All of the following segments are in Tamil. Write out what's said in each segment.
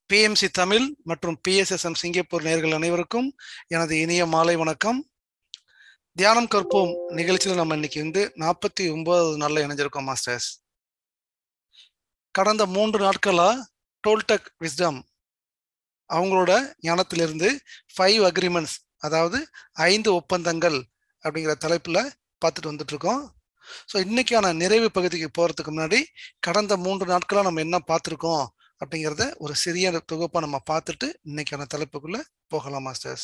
பிஎம்சி தமிழ் மற்றும் PSSM சிங்கப்பூர் நேயர்கள் அனைவருக்கும் எனது இனிய மாலை வணக்கம். தியானம் கற்போம் நிகழ்ச்சியில் நம்ம இன்னைக்கு 49வது நாள்ல இணைஞ்சிருக்கோம் மாஸ்டர்ஸ். கடந்த 3 நாட்களா டோல்டெக் விஸ்டம் அவங்களோட ஞானத்திலிருந்து 5 அக்ரிமெண்ட்ஸ், அதாவது 5 ஒப்பந்தங்கள் அப்படிங்கிற தலைப்புல பார்த்துட்டு வந்துட்டு இருக்கோம். ஸோ இன்னைக்கான நிறைவு பகுதிக்கு போறதுக்கு முன்னாடி கடந்த 3 நாட்களா நம்ம என்ன பார்த்துருக்கோம் அப்படிங்கிறத ஒரு சிறிய தொகுப்பா நம்ம பார்த்துட்டு இன்னைக்கான தலைப்புக்குள்ள போகலாம் மாஸ்டர்ஸ்.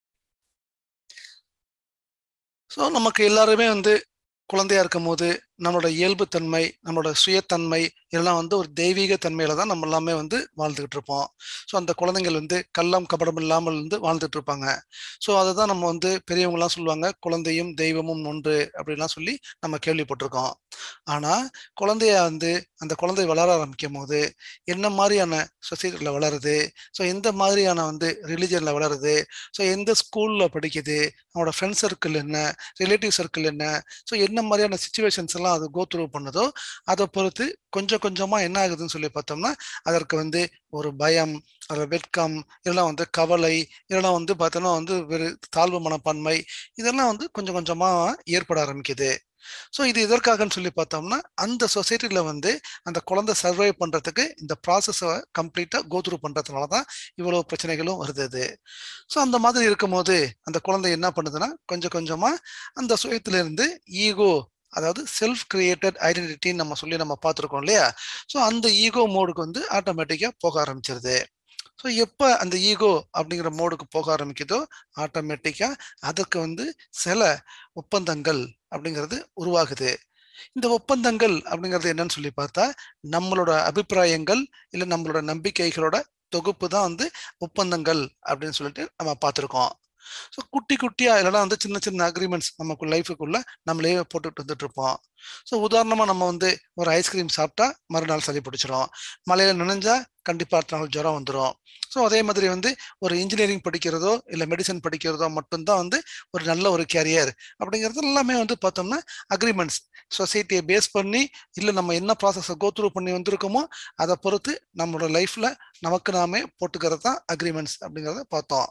ஸோ நமக்கு எல்லாருமே குழந்தையா இருக்கும் போது நம்மளோட இயல்பு தன்மை, நம்மளோட சுயத்தன்மை இதெல்லாம் ஒரு தெய்வீக தன்மையில தான் நம்ம எல்லாமே வாழ்ந்துகிட்டு இருப்போம். ஸோ அந்த குழந்தைகள் கள்ளம் கபடம் இல்லாமல் வாழ்ந்துட்டு இருப்பாங்க. ஸோ அதை தான் நம்ம பெரியவங்கலாம் சொல்லுவாங்க, குழந்தையும் தெய்வமும் ஒன்று அப்படின்லாம் சொல்லி நம்ம கேள்விப்பட்டிருக்கோம். ஆனா குழந்தைய அந்த குழந்தை வளர ஆரம்பிக்கும் போது என்ன மாதிரியான சொசைட்டில வளருது, ஸோ எந்த மாதிரியான ரிலிஜன்ல வளருது, ஸோ எந்த ஸ்கூல்ல படிக்குது, அவனோட ஃப்ரெண்ட் சர்க்கிள் என்ன, ரிலேட்டிவ் சர்க்கிள் என்ன, ஸோ என்ன மாதிரியான சுச்சுவேஷன்ஸ் எல்லாம் அது கோ த்ரூ பண்ணுதோ அதை பொறுத்து கொஞ்சம் கொஞ்சமா என்ன ஆகுதுன்னு சொல்லி பார்த்தோம்னா அதற்கு ஒரு பயம், ஒரு வெட்கம், இதெல்லாம் கவலை, இதெல்லாம் பார்த்தோம்னா ஒரு தாழ்வு மனப்பான்மை, இதெல்லாம் கொஞ்சம் கொஞ்சமா ஏற்பட ஆரம்பிக்குது. ஸோ இது எதற்காகன்னு சொல்லி பார்த்தோம்னா அந்த சொசைட்டில அந்த குழந்தை சர்வை பண்றதுக்கு இந்த ப்ராசஸை கம்ப்ளீட்டா கோ த்ரூ பண்றதுனால தான் இவ்வளவு பிரச்சனைகளும் வருது. ஸோ அந்த மாதிரி இருக்கும்போது அந்த குழந்தை என்ன பண்ணுதுன்னா கொஞ்சம் கொஞ்சமா அந்த சுயத்துல இருந்து ஈகோ, அதாவது செல்ஃப் கிரியேட்டட் ஐடென்டிட்டின்னு நம்ம பார்த்துருக்கோம் இல்லையா. ஸோ அந்த ஈகோ மோடுக்கு ஆட்டோமேட்டிக்கா போக ஆரம்பிச்சிருது. ஸோ எப்போ அந்த ஈகோ அப்படிங்கிற மோடுக்கு போக ஆரம்பிக்குதோ ஆட்டோமேட்டிக்கா அதற்கு சில ஒப்பந்தங்கள் அப்படிங்கிறது உருவாகுது. இந்த ஒப்பந்தங்கள் அப்படிங்கிறது என்னன்னு சொல்லி பார்த்தா நம்மளோட அபிப்பிராயங்கள் இல்லை நம்மளோட நம்பிக்கைகளோட தொகுப்பு தான் ஒப்பந்தங்கள் அப்படின்னு சொல்லிட்டு நம்ம பார்த்துருக்கோம். ஸோ குட்டி குட்டியா இல்லைனா சின்ன சின்ன அக்ரிமெண்ட்ஸ் நமக்கு லைஃபுக்குள்ள நம்மளே போட்டுட்டு வந்துட்டு இருப்போம். ஸோ உதாரணமா நம்ம ஒரு ஐஸ்கிரீம் சாப்பிட்டா மறுநாள் சளி பிடிச்சிரும், மழையில நினைஞ்சா கண்டிப்பா அடுத்த நாள் ஜுரம் வந்துடும். ஸோ அதே மாதிரி ஒரு இன்ஜினியரிங் படிக்கிறதோ இல்லை மெடிசன் படிக்கிறதோ மட்டும்தான் ஒரு நல்ல ஒரு கேரியர் அப்படிங்கிறது எல்லாமே பார்த்தோம்னா அக்ரிமெண்ட்ஸ் சொசைட்டியை பேஸ் பண்ணி இல்லை நம்ம என்ன ப்ராசஸை கோ த்ரூ பண்ணி வந்திருக்கோமோ அதை பொறுத்து நம்மளோட லைஃப்ல நமக்கு நாமே போட்டுக்கிறது தான் அக்ரிமெண்ட்ஸ் அப்படிங்கிறத பார்த்தோம்.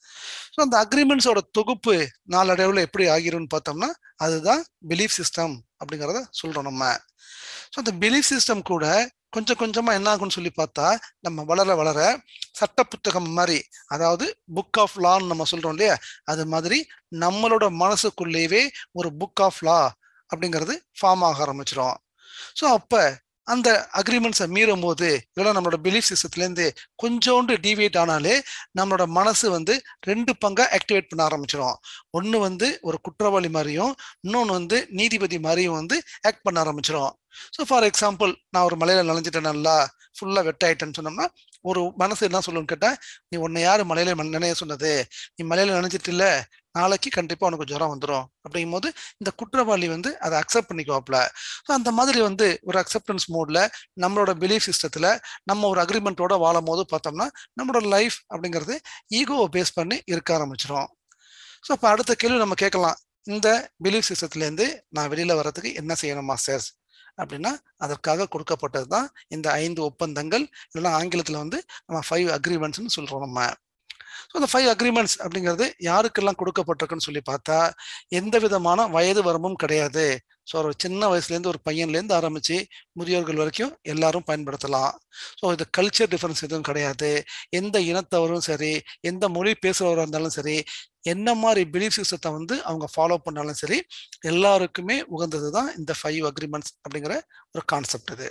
ஸோ அந்த அக்ரிமெண்ட்ஸோட தொகுப்பு நாளடைவில் எப்படி ஆகிரும்னு பார்த்தோம்னா அதுதான் பிலீஃப் சிஸ்டம் அப்படிங்கிறத சொல்றோம் நம்ம. ஸோ அந்த பிலீஃப் சிஸ்டம் கூட கொஞ்சம் கொஞ்சமா என்ன ஆகும்னு சொல்லி பார்த்தா நம்ம வளர வளர சட்ட புத்தகம் மாதிரி, அதாவது புக் ஆஃப் லான்னு நம்ம சொல்றோம் இல்லையா, அது மாதிரி நம்மளோட மனசுக்குள்ளேயே ஒரு புக் ஆஃப் லா அப்படிங்கிறது ஃபார்ம் ஆக ஆரம்பிச்சிடும். ஸோ அப்ப அந்த அக்ரிமெண்ட்ஸை மீறும் போது இதெல்லாம் நம்மளோட பிலீஃப் சிஸ்டத்துலேருந்து கொஞ்சோண்டு டீவியேட் ஆனாலே நம்மளோட மனசு 2 பங்கா ஆக்டிவேட் பண்ண ஆரம்பிச்சிடும். ஒன்று ஒரு குற்றவாளி மாதிரியும், இன்னொன்று நீதிபதி மாதிரியும் ஆக்ட் பண்ண ஆரம்பிச்சிடும். ஸோ ஃபார் எக்ஸாம்பிள், நான் ஒரு மலையில நனைஞ்சிட்டேன், நல்லா ஃபுல்லா வெட்டாயிட்டேன்னு சொன்னோம்னா ஒரு மனசு என்ன சொல்லுன்னு கேட்டா, நீ உன்னை யாரு மலையில நினைய சொன்னது, நீ மலையில நினைஞ்சிட்டு இல்ல, நாளைக்கு கண்டிப்பா உனக்கு ஜுரம் வந்துடும் அப்படிங்கும் போது இந்த குற்றவாளி அதை அக்செப்ட் பண்ணிக்குவாப்ல. அந்த மாதிரி ஒரு அக்செப்டன்ஸ் மோட்ல நம்மளோட பிலீஃப் சிஸ்டத்துல நம்ம ஒரு அக்ரிமெண்ட்டோட வாழும் போது பார்த்தோம்னா நம்மளோட லைஃப் அப்படிங்கிறது ஈகோவை பேஸ் பண்ணி இருக்க ஆரம்பிச்சிடும். ஸோ அப்போ அடுத்த கேள்வி நம்ம கேட்கலாம், இந்த பிலீஃப் சிஸ்டத்துல இருந்து நான் வெளியில வர்றதுக்கு என்ன செய்யணும் மாஸ்டர்ஸ் அப்படின்னா அதற்காக கொடுக்கப்பட்டது தான் இந்த 5 ஒப்பந்தங்கள், இல்லைன்னா ஆங்கிலத்தில் நம்ம 5 அக்ரிமெண்ட்ஸ்ன்னு சொல்றோம் நம்ம. ஸோ இந்த 5 அக்ரிமெண்ட்ஸ் அப்படிங்கிறது யாருக்கெல்லாம் கொடுக்கப்பட்டிருக்குன்னு சொல்லி பார்த்தா எந்த விதமான வயது வரம்பும் கிடையாது. ஸோ ஒரு சின்ன வயசுலேருந்து ஒரு பையன்லேருந்து ஆரம்பித்து முதியோர்கள் வரைக்கும் எல்லாரும் பயன்படுத்தலாம். ஸோ இது கல்ச்சர் டிஃபரன்ஸ் எதுவும் கிடையாது. எந்த இனத்தவரும் சரி, எந்த மொழி பேசுகிறவராக இருந்தாலும் சரி, என்ன மாதிரி பிலீஃப் சிஸ்டத்தை அவங்க ஃபாலோ பண்ணாலும் சரி, எல்லாருக்குமே உகந்தது தான் இந்த 5 அக்ரிமெண்ட்ஸ் அப்படிங்கிற ஒரு கான்செப்ட். இது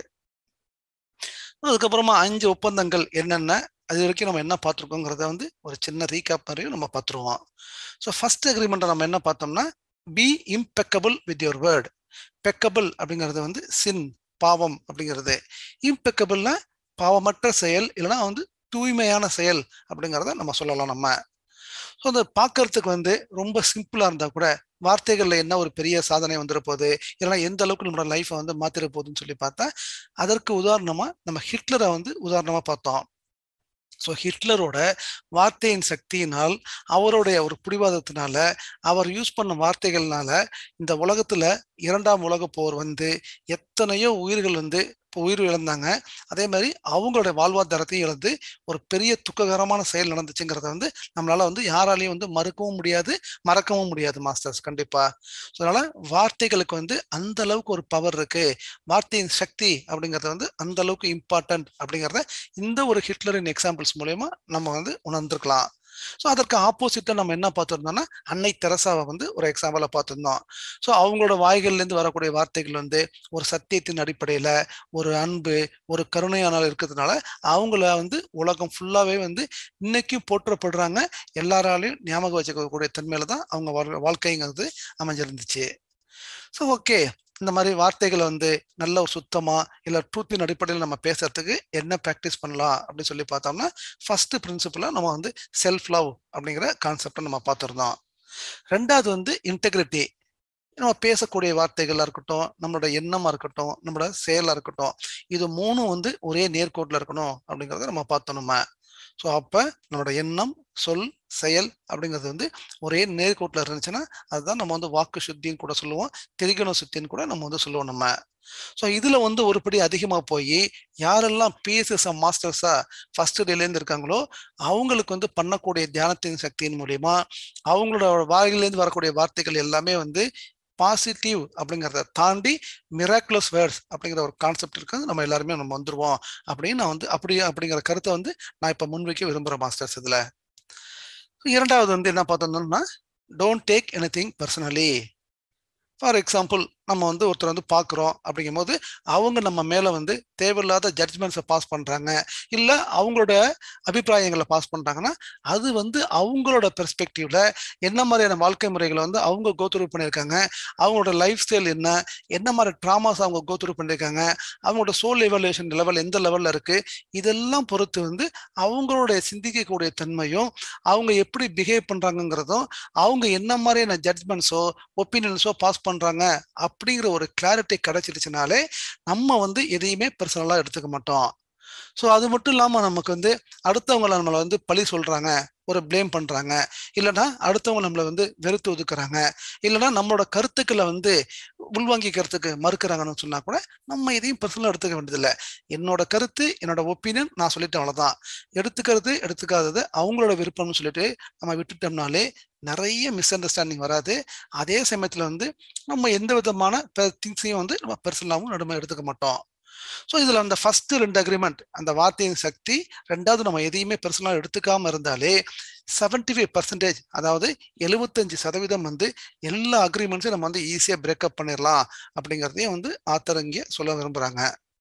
அதுக்கப்புறமா 5 ஒப்பந்தங்கள் என்னென்ன, அது வரைக்கும் நம்ம என்ன பார்த்துருக்கோங்கிறத ஒரு சின்ன ரீகேப் மாதிரியும் நம்ம பார்த்துருவோம். ஸோ ஃபர்ஸ்ட் அக்ரிமெண்ட்டை நம்ம என்ன பார்த்தோம்னா be impeccable with your word. பெக்கபிள் அப்படிங்கிறது சின், பாவம் அப்படிங்கிறது. இம்பெக்கபிள்னா பாவமற்ற செயல், இல்லைன்னா தூய்மையான செயல் அப்படிங்கிறத நம்ம சொல்லலாம் நம்ம. ஸோ அந்த பார்க்கறதுக்கு ரொம்ப சிம்பிளா இருந்தா கூட வார்த்தைகள்ல என்ன ஒரு பெரிய சாதனை வந்துட போகுது, இல்லைன்னா எந்த அளவுக்கு நம்மளோட லைஃப்பை மாத்திர போகுதுன்னு சொல்லி பார்த்தா அதற்கு உதாரணமா நம்ம ஹிட்லரை உதாரணமா பார்த்தோம். ஸோ ஹிட்லரோட வார்த்தையின் சக்தியினால், அவருடைய ஒரு பிடிவாதத்தினால, அவர் யூஸ் பண்ண வார்த்தைகள்னால இந்த உலகத்துல 2ஆம் உலக போர் எத்தனையோ உயிர்கள் உயிர் இழந்தாங்க. அதே மாதிரி அவங்களுடைய வாழ்வாதாரத்தையும் இழந்து ஒரு பெரிய துக்ககரமான செயல் நடந்துச்சுங்கிறத வந்து நம்மளால வந்து யாராலையும் வந்து மறுக்கவும் முடியாது, மறக்கவும் முடியாது மாஸ்டர்ஸ். கண்டிப்பா. அதனால வார்த்தைகளுக்கு வந்து அந்த அளவுக்கு ஒரு பவர் இருக்கு. வார்த்தையின் சக்தி அப்படிங்கிறது வந்து அந்த அளவுக்கு இம்பார்ட்டன்ட் அப்படிங்கிறத இந்த ஒரு ஹிட்லரின் எக்ஸாம்பிள்ஸ் மூலயமா நம்ம வந்து உணர்ந்திருக்கலாம். ஸோ அதற்கு ஆப்போசிட்டா நம்ம என்ன பார்த்துருந்தோம்னா, அன்னை தெரசாவை வந்து ஒரு எக்ஸாம்பிளா பார்த்துருந்தோம். ஸோ அவங்களோட வாய்கள்லேருந்து வரக்கூடிய வார்த்தைகள் வந்து ஒரு சத்தியத்தின் அடிப்படையில், ஒரு அன்பு, ஒரு கருணையானால் இருக்கிறதுனால அவங்கள வந்து உலகம் ஃபுல்லாவே வந்து இன்னைக்கும் போற்றப்படுறாங்க. எல்லாராலையும் ஞாபகம் வச்சுக்கக்கூடிய தன்மையில தான் அவங்க வாழ்க்கைங்கிறது அமைஞ்சிருந்துச்சு. ஸோ ஓகே, இந்த மாதிரி வார்த்தைகளை வந்து நல்ல ஒரு சுத்தமா இல்லை ட்ரூத்தின் அடிப்படையில் நம்ம பேசுறதுக்கு என்ன ப்ராக்டிஸ் பண்ணலாம் அப்படின்னு சொல்லி பார்த்தோம்னா, ஃபர்ஸ்ட் பிரின்சிபலா நம்ம வந்து செல்ஃப் லவ் அப்படிங்கிற கான்செப்டை நம்ம பார்த்துருந்தோம். ரெண்டாவது வந்து இன்டெகிரிட்டி. நம்ம பேசக்கூடிய வார்த்தைகளா இருக்கட்டும், நம்மளோட எண்ணமா இருக்கட்டும், நம்மளோட செயலா இருக்கட்டும், இது மூணும் வந்து ஒரே நேர்கோட்டில் இருக்கணும் அப்படிங்கிறத நம்ம பார்த்தோம் நம்ம. ஸோ அப்போ நம்மளோட எண்ணம், சொல், செயல் அப்படிங்கிறது வந்து ஒரே நேர்கோட்டில் இருந்துச்சுன்னா அதுதான் நம்ம வந்து வாக்கு சுத்தின்னு கூட சொல்லுவோம், திரிகண சுத்தின்னு கூட நம்ம வந்து சொல்லுவோம் நம்ம. ஸோ இதில் வந்து ஒருபடி அதிகமாக போய் யாரெல்லாம் பிஎஸ்எஸ்எம் மாஸ்டர்ஸா ஃபர்ஸ்ட் டேலேருந்து இருக்காங்களோ அவங்களுக்கு வந்து பண்ணக்கூடிய தியானத்தின் சக்தியின் மூலியமா அவங்களோட வாயிலிருந்து வரக்கூடிய வார்த்தைகள் எல்லாமே வந்து பாசிட்டிவ் அப்படிங்கிறத தாண்டி மிராக்குலஸ் வேர்ட்ஸ் அப்படிங்கிற ஒரு கான்செப்ட் இருக்கு. நம்ம எல்லாருமே நம்ம வந்துருவோம் அப்படின்னு நான் வந்து அப்படிங்கிற கருத்தை வந்து நான் இப்போ முன்வைக்க விரும்புகிறேன் மாஸ்டர்ஸ். இதில் இரண்டாவது வந்து என்ன பார்த்தோம்னா, don't take anything personally. For example, நம்ம வந்து ஒருத்தர் வந்து பார்க்குறோம் அப்படிங்கும்போது அவங்க நம்ம மேலே வந்து தேவையில்லாத ஜட்ஜ்மெண்ட்ஸை பாஸ் பண்ணுறாங்க, இல்லை அவங்களோட அபிப்பிராயங்களை பாஸ் பண்ணுறாங்கன்னா அது வந்து அவங்களோட பெர்ஸ்பெக்டிவ்ல என்ன மாதிரியான வாழ்க்கை முறைகளை வந்து அவங்க கோத்ரூ பண்ணியிருக்காங்க, அவங்களோட லைஃப் ஸ்டைல் என்ன, என்ன மாதிரி ட்ராமாஸ் அவங்க கோத்ரூ பண்ணியிருக்காங்க, அவங்களோட சோல் எவல்யூஷன் லெவல் எந்த லெவலில் இருக்குது, இதெல்லாம் பொறுத்து வந்து அவங்களுடைய சிந்திக்கக்கூடிய தன்மையும் அவங்க எப்படி பிஹேவ் பண்ணுறாங்கங்கிறதும் அவங்க என்ன மாதிரியான ஜட்ஜ்மெண்ட்ஸோ ஒப்பீனியன்ஸோ பாஸ் பண்றாங்க அப்படிங்கிற ஒரு கிளாரிட்டி கிடைச்சிருச்சுனாலே நம்ம வந்து எதையுமே பர்சனலா எடுத்துக்க மாட்டோம். ஸோ அது மட்டும் இல்லாம நமக்கு வந்து அடுத்தவங்களை நம்மளை வந்து பழி சொல்றாங்க, ஒரு பிளேம் பண்றாங்க, இல்லைன்னா அடுத்தவங்க நம்மளை வந்து வெறுத்து ஒதுக்குறாங்க, இல்லைன்னா நம்மளோட கருத்துக்களை வந்து உள்வாங்கிக்கிறதுக்கு மறுக்கிறாங்கன்னு சொன்னா கூட நம்ம எதையும் பர்சனலா எடுத்துக்க வேண்டியதில்லை. என்னோட கருத்து, என்னோட ஒப்பீனியன், நான் சொல்லிட்டேன், அவ்வளவுதான். எடுத்துக்கிறது எடுத்துக்காதது அவங்களோட விருப்பம்னு சொல்லிட்டு நம்ம விட்டுட்டோம்னாலே நிறைய மிஸ் அண்டர்ஸ்டாண்டிங் வராது. அதே சமயத்துல வந்து நம்ம எந்த விதமான திங்ஸையும் வந்து நம்ம பெர்சனலாவும் நம்ம எடுத்துக்க மாட்டோம். ஸோ இதுல அந்த ஃபர்ஸ்ட் ரெண்டு அக்ரிமெண்ட், அந்த வார்த்தையின் சக்தி, ரெண்டாவது நம்ம எதையுமே பெர்சனலா எடுத்துக்காம இருந்தாலே 75%, அதாவது 75% வந்து எல்லா அக்ரிமெண்ட்ஸையும் நம்ம வந்து ஈஸியா பிரேக்கப் பண்ணிடலாம் அப்படிங்கிறதையும் வந்து ஆத்தர் இங்கே சொல்ல விரும்புறாங்க.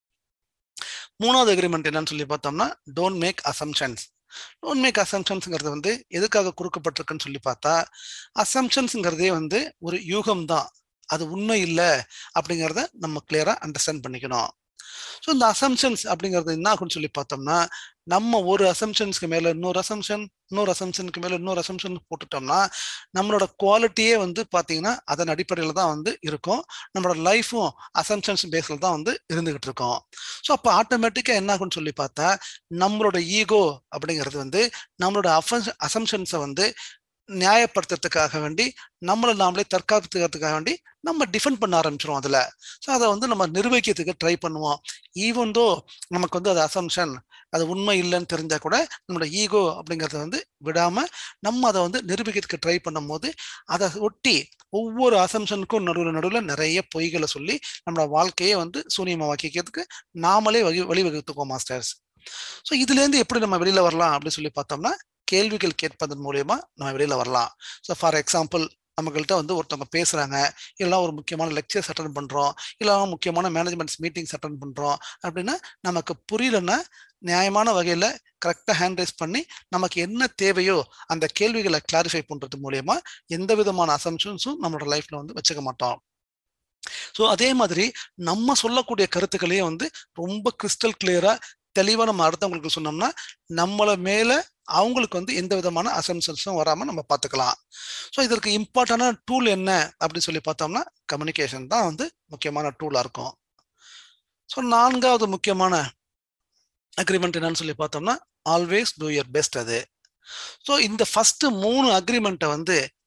மூணாவது அக்ரிமெண்ட் என்னன்னு சொல்லி பார்த்தோம்னா, don't make assumptions. Don't make அசம்ஷன்ஸ்ங்கிறது வந்து எதுக்காக கொடுக்கப்பட்டிருக்குன்னு சொல்லி பார்த்தா, அசம்ஷன்ஸ்ங்கிறதே வந்து ஒரு யூகம் தான், அது உண்மை இல்லை அப்படிங்கிறத நம்ம கிளியரா அண்டர்ஸ்டாண்ட் பண்ணிக்கணும். ஸோ இந்த அசம்ஷன்ஸ் அப்படிங்கிறது என்ன ஆகும்னு சொல்லி பார்த்தோம்னா, நம்ம ஒரு அசம்ஷன்ஸ்க்கு மேல இன்னொரு அசம்ஷன், இன்னொரு அசம்ஷனுக்கு மேல இன்னொரு அசம்ஷன் போட்டுட்டோம்னா நம்மளோட குவாலிட்டியே வந்து பார்த்தீங்கன்னா அதன் அடிப்படையில் தான் வந்து இருக்கும். நம்மளோட லைஃப்பும் அசம்ஷன்ஸ் பேஸில் தான் வந்து இருந்துகிட்டு இருக்கோம். ஸோ அப்போ ஆட்டோமேட்டிக்காக என்ன ஆகும்னு சொல்லி பார்த்தா, நம்மளோட ஈகோ அப்படிங்கிறது வந்து நம்மளோட அசம்ஷன்ஸை வந்து நியாயப்படுத்துறதுக்காக வேண்டி, நம்மளை நாமளே தற்காத்துக்கிறதுக்காக வேண்டி நம்ம டிஃபெண்ட் பண்ண ஆரம்பிச்சிரும் அதுல. ஸோ அதை வந்து நம்ம நிரூபிக்கிறதுக்கு ட்ரை பண்ணுவோம். ஈவன் தோ நமக்கு வந்து அது அசம்ஷன், அது உண்மை இல்லைன்னு தெரிஞ்சா கூட நம்மளோட ஈகோ அப்படிங்கிறத வந்து விடாம நம்ம அதை வந்து நிரூபிக்கிறதுக்கு ட்ரை பண்ணும் போது அதை ஒட்டி ஒவ்வொரு அசம்ஷனுக்கும் நடுவில் நிறைய பொய்களை சொல்லி நம்மளோட வாழ்க்கையை வந்து சூனியமாக்கிக்கிறதுக்கு நாமளே வழிவகுத்துக்கோம் மாஸ்டர்ஸ். ஸோ இதுலேருந்து எப்படி நம்ம வெளியில வரலாம் அப்படின்னு சொல்லி பார்த்தோம்னா, கேள்விகள் கேட்பதன் மூலயமா நம்ம வெளியில வரலாம். ஸோ ஃபார் எக்ஸாம்பிள், நம்மகிட்ட வந்து ஒருத்தவங்க பேசுறாங்க, இல்லைனா ஒரு முக்கியமான லெக்சர்ஸ் அட்டன் பண்றோம், இல்லைனா முக்கியமான மேனேஜ்மெண்ட்ஸ் மீட்டிங்ஸ் அட்டன் பண்றோம் அப்படின்னா, நமக்கு புரியலன்னா நியாயமான வகையில கரெக்டா ஹேண்ட் ரைஸ் பண்ணி நமக்கு என்ன தேவையோ அந்த கேள்விகளை கிளாரிஃபை பண்றது மூலயமா எந்த விதமான அசம்ஷன்ஸும் நம்மளோட லைஃப்ல வந்து வச்சுக்க மாட்டோம். ஸோ அதே மாதிரி நம்ம சொல்லக்கூடிய கருத்துக்களையும் வந்து ரொம்ப கிறிஸ்டல் கிளியரா தெளிவா நம்ம அடுத்தவங்களுக்கு சொன்னோம்னா நம்மள மேல அவங்களுக்கு வந்து எந்த விதமான அசம்ஷன்ஸும் வராம நம்ம பார்த்துக்கலாம். ஸோ இதற்கு இம்பார்ட்டன்டான டூல் என்ன அப்படின்னு சொல்லி பார்த்தோம்னா, கம்யூனிகேஷன் தான் வந்து முக்கியமான டூலா இருக்கும். ஸோ நான்காவது முக்கியமான அக்ரிமெண்ட் என்னன்னு சொல்லி பார்த்தோம்னா, ஆல்வேஸ் டூ யுவர் பெஸ்ட். அது ஸோ இந்த ஃபர்ஸ்ட் 3 அக்ரிமெண்ட்டை வந்து